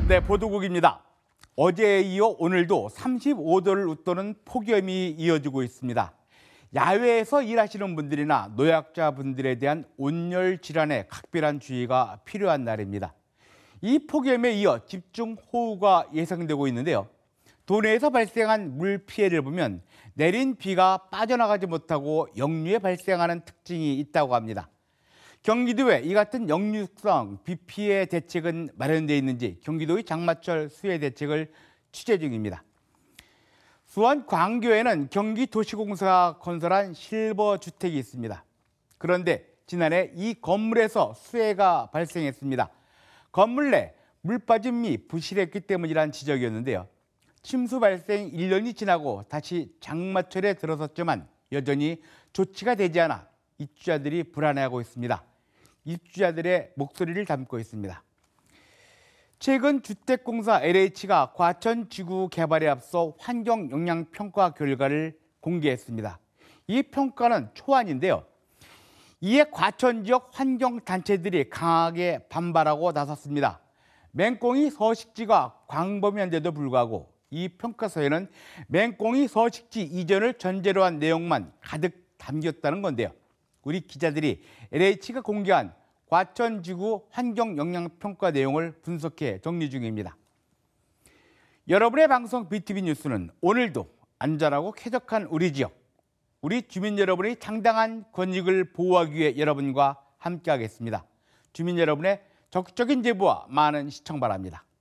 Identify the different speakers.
Speaker 1: 네, 보도국입니다. 어제에 이어 오늘도 35도를 웃도는 폭염이 이어지고 있습니다. 야외에서 일하시는 분들이나 노약자분들에 대한 온열 질환에 각별한 주의가 필요한 날입니다. 이 폭염에 이어 집중호우가 예상되고 있는데요. 도내에서 발생한 물 피해를 보면 내린 비가 빠져나가지 못하고 역류에 발생하는 특징이 있다고 합니다. 경기도에 이 같은 역류성 비 피해 대책은 마련되어 있는지 경기도의 장마철 수해 대책을 취재 중입니다. 수원 광교에는 경기도시공사가 건설한 실버 주택이 있습니다. 그런데 지난해 이 건물에서 수해가 발생했습니다. 건물 내 물빠짐이 부실했기 때문이란 지적이었는데요. 침수 발생 1년이 지나고 다시 장마철에 들어섰지만 여전히 조치가 되지 않아 입주자들이 불안해하고 있습니다. 입주자들의 목소리를 담고 있습니다. 최근 주택공사 LH가 과천지구 개발에 앞서 환경영향평가 결과를 공개했습니다. 이 평가는 초안인데요. 이에 과천지역 환경단체들이 강하게 반발하고 나섰습니다. 맹꽁이 서식지가 광범위한데도 불구하고 이 평가서에는 맹꽁이 서식지 이전을 전제로 한 내용만 가득 담겼다는 건데요. 우리 기자들이 LH가 공개한 과천지구 환경영향평가 내용을 분석해 정리 중입니다. 여러분의 방송 BTV 뉴스는 오늘도 안전하고 쾌적한 우리 지역, 우리 주민 여러분의 당당한 권익을 보호하기 위해 여러분과 함께하겠습니다. 주민 여러분의 적극적인 제보와 많은 시청 바랍니다.